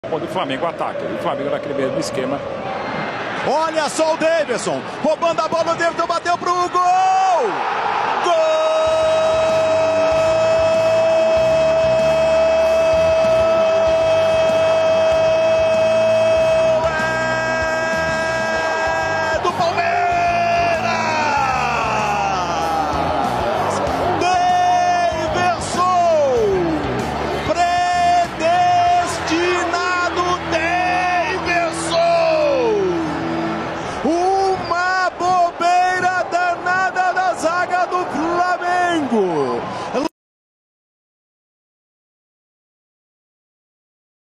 Quando o Flamengo ataca, o Flamengo naquele mesmo esquema. Olha só o Davidson, roubando a bola, o Davidson bateu pro gol!